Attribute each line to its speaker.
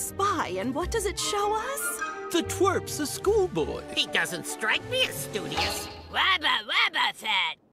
Speaker 1: spy, and what does it show us?
Speaker 2: The Twerp's a schoolboy.
Speaker 3: He doesn't strike me as studious.
Speaker 4: Wabba wabba fat.